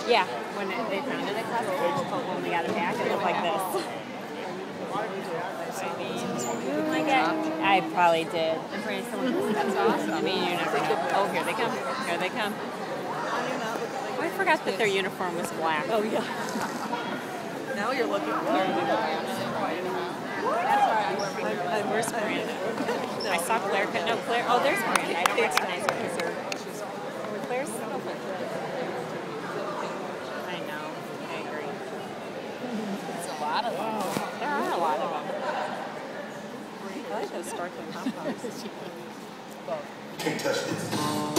Yeah, when they found it at Costco, but when we got it back, it looked like this. I probably did. That's awesome. I mean, you never know. Oh, here they come. Here they come. Oh, I forgot that their uniform was black. Oh, yeah. Now you're looking for Where's Miranda? I saw Claire. No, Claire. Oh, there's Miranda. I don't recognize her because her. Claire's. I know. I agree. It's a lot of them. There are a lot of them. I like those sparkling pom-poms. Can't touch this.